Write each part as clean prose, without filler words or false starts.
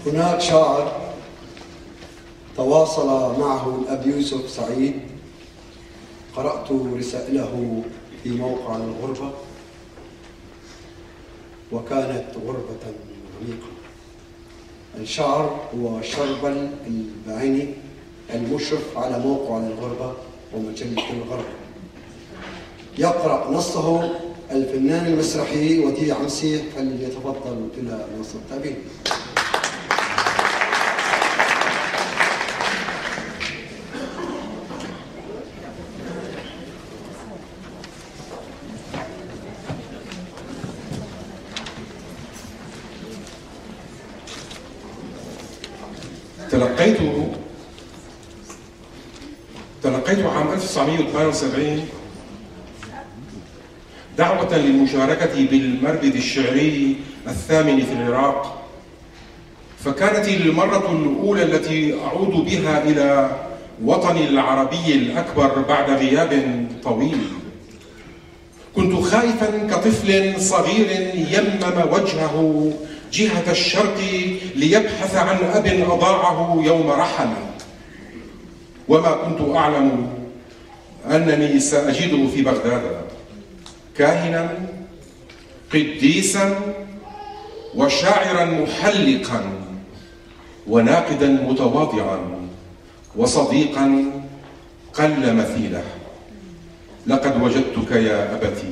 هناك شاعر تواصل معه الأب يوسف سعيد، قرأت رسائله في موقع الغربة وكانت غربة عميقة. الشاعر هو شربل الباعيني المشرف على موقع الغربة ومجلة الغرب. يقرأ نصه الفنان المسرحي وديع مسيح، فليتفضل إلى نص التابعين. تلقيت عام 1978 دعوة للمشاركة بالمربد الشعري الثامن في العراق، فكانت المرة الأولى التي أعود بها إلى وطني العربي الأكبر بعد غياب طويل. كنت خائفا كطفل صغير يمم وجهه جهة الشرق ليبحث عن أب أضاعه يوم رحل، وما كنت أعلم أنني سأجده في بغداد كاهنا قديسا وشاعرا محلقا وناقدا متواضعا وصديقا قل مثيله. لقد وجدتك يا أبتي،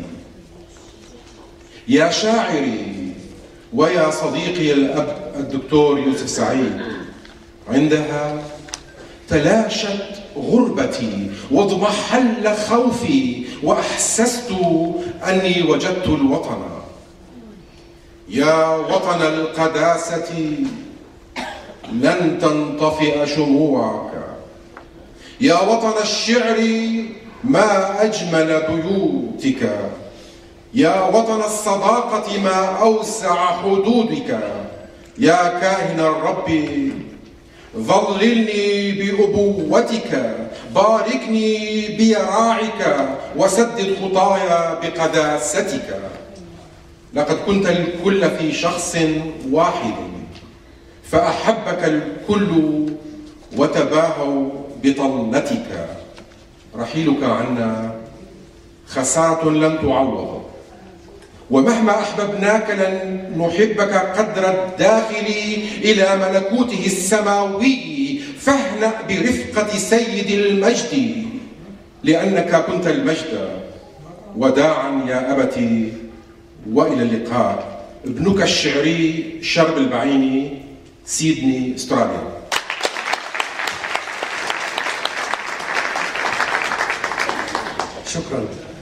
يا شاعري ويا صديقي الأب الدكتور يوسف سعيد. عندها تلاشت غربتي واضمحل خوفي وأحسست أني وجدت الوطن. يا وطن القداسة لن تنطفئ شموعك، يا وطن الشعر ما أجمل بيوتك، يا وطن الصداقة ما أوسع حدودك. يا كاهن الرب ظللني بأبوتك، باركني بيراعك وسدد خطايا بقداستك. لقد كنت الكل في شخص واحد، فأحبك الكل وتباهوا بطلتك. رحيلك عنا خسارة لن تعوض، ومهما أحببناك لن نحبك قدر الداخل إلى ملكوته السماوي. فاهنأ برفقة سيد المجد لأنك كنت المجد. وداعا يا أبتي وإلى اللقاء. ابنك الشعري شرب البعيني، سيدني، استراليا. شكرا.